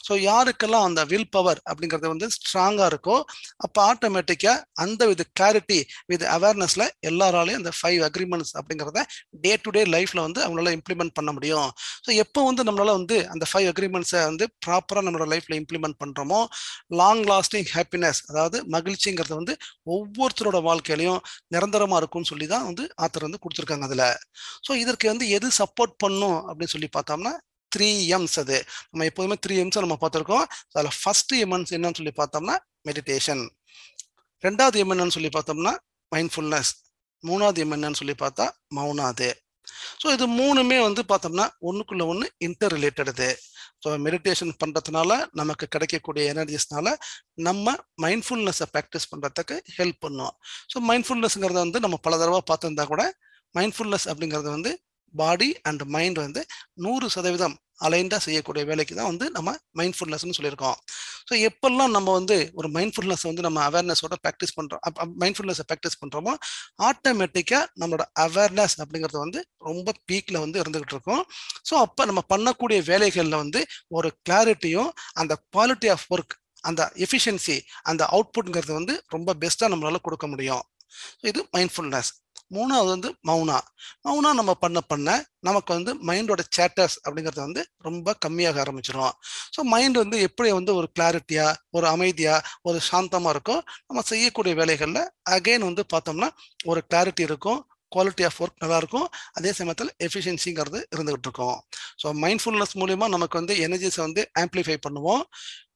ஸோ யாருக்கெல்லாம் அந்த வில் பவர் அப்படிங்கிறது வந்து ஸ்ட்ராங்காக இருக்கோ அப்போ ஆட்டோமேட்டிக்காக அந்த வித் கிளாரிட்டி வித் அவேர்னஸில் எல்லாராலையும் அந்த 5 அக்ரிமெண்ட்ஸ் அப்படிங்கிறத டே டு டே லைஃப்பில் வந்து அவங்களால இம்ப்ளிமெண்ட் பண்ண முடியும். ஸோ எப்போ வந்து நம்மளால வந்து அந்த 5 அக்ரிமெண்ட்ஸை வந்து ப்ராப்பராக நம்மளோட லைஃப்பில் இம்ப்ளிமெண்ட் பண்ணுறோமோ லாங் லாஸ்டிங் ஹாப்பினஸ், அதாவது மகிழ்ச்சிங்கிறது வந்து ஒவ்வொருத்தரோட வாழ்க்கையிலையும் நிரந்தரமாக இருக்கும்னு சொல்லி தான் வந்து ஆத்தர் வந்து கொடுத்துருக்காங்க அதில். ஸோ இதற்கு வந்து எது சப்போர்ட் பண்ணும் அப்படின்னு சொல்லி பார்த்தோம்னா 3 M's. அது நம்ம எப்போதுமே 3 M's நம்ம பார்த்துருக்கோம். அதில் ஃபர்ஸ்ட் எம்என்ஸ் என்னன்னு சொல்லி பார்த்தோம்னா மெடிடேஷன், ரெண்டாவது எம் என்னன்னு சொல்லி பார்த்தோம்னா மைண்ட்ஃபுல்னஸ், மூணாவது எம் என்னன்னு சொல்லி பார்த்தா மௌனாது. ஸோ இது மூணுமே வந்து பார்த்தோம்னா ஒன்றுக்குள்ள ஒன்று இன்டர் ரிலேட்டடு. ஸோ மெடிடேஷன் பண்ணுறதுனால நமக்கு கிடைக்கக்கூடிய எனர்ஜிஸ்னால நம்ம மைண்ட்ஃபுல்னஸை ப்ராக்டிஸ் பண்ணுறதுக்கு ஹெல்ப் பண்ணும். ஸோ மைண்ட்ஃபுல்னஸ்ங்கிறத வந்து நம்ம பல தடவை பார்த்துருந்தா கூட மைண்ட்ஃபுல்னஸ் அப்படிங்கிறது வந்து பாடி அண்ட் மைண்ட் வந்து 100% அலைண்டாக செய்யக்கூடிய வேலைக்கு தான் வந்து நம்ம மைண்ட்ஃபுல்னஸ்ன்னு சொல்லியிருக்கோம். ஸோ எப்பெல்லாம் நம்ம வந்து ஒரு மைண்ட்ஃபுல்னஸ் வந்து நம்ம அவேர்னஸோட ப்ராக்டிஸ் பண்ணுறோம், மைண்ட்ஃபுல்னஸை ப்ராக்டிஸ் பண்ணுறோமோ ஆட்டோமேட்டிக்காக நம்மளோட அவேர்னஸ் அப்படிங்கிறது வந்து ரொம்ப பீக்கில் வந்து இருந்துகிட்டு இருக்கும். ஸோ அப்போ நம்ம பண்ணக்கூடிய வேலைகளில் வந்து ஒரு கிளாரிட்டியும் அந்த குவாலிட்டி ஆஃப் ஒர்க், அந்த எஃபிஷியன்சி, அந்த அவுட்புட்ங்கிறது வந்து ரொம்ப பெஸ்ட்டாக நம்மளால கொடுக்க முடியும். இது மைண்ட்ஃபுல்னஸ். மூணாவது வந்து மௌனா. மௌனா நம்ம பண்ண நமக்கு வந்து மைண்டோட சேட்டர்ஸ் அப்படிங்கிறது வந்து ரொம்ப கம்மியாக ஆரம்பிச்சிடும். ஸோ மைண்ட் வந்து எப்படி வந்து ஒரு கிளாரிட்டியா, ஒரு அமைதியா, ஒரு சாந்தமா இருக்கோ நம்ம செய்யக்கூடிய வேலைகள்ல அகைன் வந்து பார்த்தோம்னா ஒரு கிளாரிட்டி இருக்கும், குவாலிட்டி ஆஃப் ஒர்க் நல்லா இருக்கும், அதே சமயத்தில் எஃபிஷியன்சிங்கிறது இருந்துகிட்டு இருக்கும். ஸோ மைண்ட்ஃபுல்னஸ் மூலியமா நமக்கு வந்து எனர்ஜிஸை வந்து ஆம்ப்ளிஃபை பண்ணுவோம்.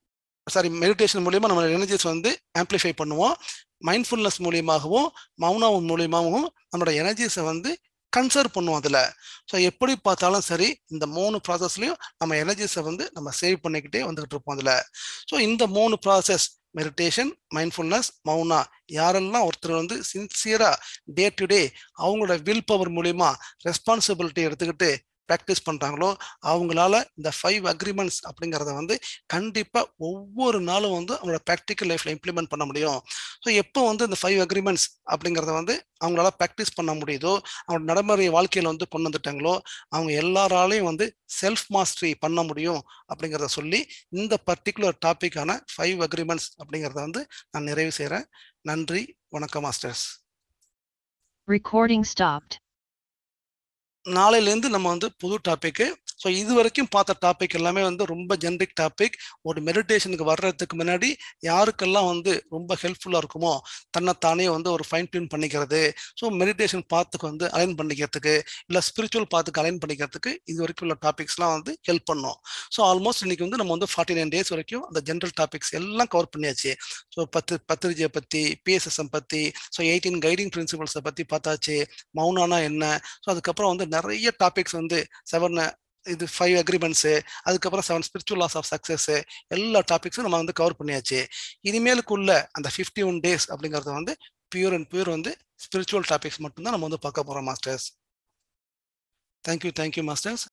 மெடிடேஷன் மூலியமா நம்ம எனர்ஜிஸ் வந்து ஆம்ப்ளிஃபை பண்ணுவோம். மைண்ட்ஃபுல்னஸ் மூலியமாகவும் மௌனாவும் மூலியமாகவும் நம்மளோட எனர்ஜிஸை வந்து கன்சர்வ் பண்ணுவோம் அதில். ஸோ எப்படி பார்த்தாலும் சரி இந்த 3 ப்ராசஸ்லையும் நம்ம எனர்ஜிஸை வந்து நம்ம சேவ் பண்ணிக்கிட்டே வந்துகிட்டு இருப்போம் அதில். ஸோ இந்த 3 ப்ராசஸ் மெடிடேஷன், மைண்ட்ஃபுல்னஸ், மௌனா யாரெல்லாம் ஒருத்தர் வந்து சின்சியராக டே டு டே அவங்களோட வில் பவர் மூலியமா ரெஸ்பான்சிபிலிட்டி எடுத்துக்கிட்டு ப்ராக்டிஸ் பண்ணுறாங்களோ அவங்களால இந்த 5 அக்ரிமெண்ட்ஸ் அப்படிங்கிறத வந்து கண்டிப்பாக ஒவ்வொரு நாளும் வந்து அவங்களோட ப்ராக்டிக்கல் லைஃப்பில் இம்ப்ளிமெண்ட் பண்ண முடியும். ஸோ எப்போ வந்து இந்த 5 அக்ரிமெண்ட்ஸ் அப்படிங்கிறத வந்து அவங்களால ப்ராக்டிஸ் பண்ண முடியுதோ, அவங்க நடைமுறை வாழ்க்கையில் வந்து கொண்டு வந்துட்டாங்களோ அவங்க எல்லாராலையும் வந்து செல்ஃப் மாஸ்டரி பண்ண முடியும் அப்படிங்கிறத சொல்லி இந்த பர்டிகுலர் டாப்பிக்கான 5 அக்ரிமெண்ட்ஸ் அப்படிங்கிறத வந்து நான் நிறைவு செய்கிறேன். நன்றி, வணக்கம் மாஸ்டர்ஸ். Recording stopped. நாளையிலேருந்து நம்ம வந்து புது டாபிக்கு. ஸோ இது வரைக்கும் பார்த்த டாபிக் எல்லாமே வந்து ரொம்ப ஜென்ரிக் டாபிக். ஒரு மெடிடேஷனுக்கு வர்றதுக்கு முன்னாடி யாருக்கெல்லாம் வந்து ரொம்ப ஹெல்ப்ஃபுல்லாக இருக்குமோ தன்னைத்தானே வந்து ஒரு ஃபைன் டியூன் பண்ணிக்கிறது, ஸோ மெடிடேஷன் பாத்துக்கு வந்து அலைன் பண்ணிக்கிறதுக்கு, இல்லை ஸ்பிரிச்சுவல் பாத்துக்கு அலைன் பண்ணிக்கிறதுக்கு இது வரைக்கும் உள்ள டாபிக்ஸ்லாம் வந்து ஹெல்ப் பண்ணும். ஸோ ஆல்மோஸ்ட் இன்னைக்கு வந்து நம்ம வந்து 49 days வரைக்கும் அந்த ஜென்ரல் டாபிக்ஸ் எல்லாம் கவர் பண்ணியாச்சு. ஸோ பத்திரிஜியை பற்றி, PSSM பற்றி, ஸோ 18 கைடிங் பிரின்சிபல்ஸை பற்றி பார்த்தாச்சு, மௌனானா என்ன, ஸோ அதுக்கப்புறம் வந்து நிறைய டாபிக்ஸ் வந்து 7 இது 5 அக்ரிமெண்ட்ஸு, அதுக்கப்புறம் 7 ஸ்பிரிச்சுவல் லாஸ் ஆஃப் சக்ஸஸ், எல்லா டாபிக்ஸும் நம்ம வந்து கவர் பண்ணியாச்சு. இனிமேலுக்குள்ள அந்த 51 days அப்படிங்கிறது வந்து பியூர் அண்ட் பியூர் வந்து ஸ்பிரிச்சுவல் டாபிக்ஸ் மட்டும்தான் நம்ம வந்து பார்க்க போகிறோம் மாஸ்டர்ஸ். Thank you masters.